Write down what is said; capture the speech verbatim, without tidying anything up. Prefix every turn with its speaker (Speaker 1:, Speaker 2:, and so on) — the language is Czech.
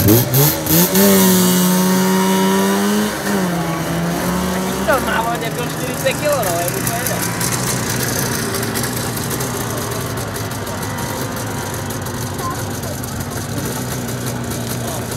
Speaker 1: To má vodě byl čtyřicet kilo, no, je úplně jde.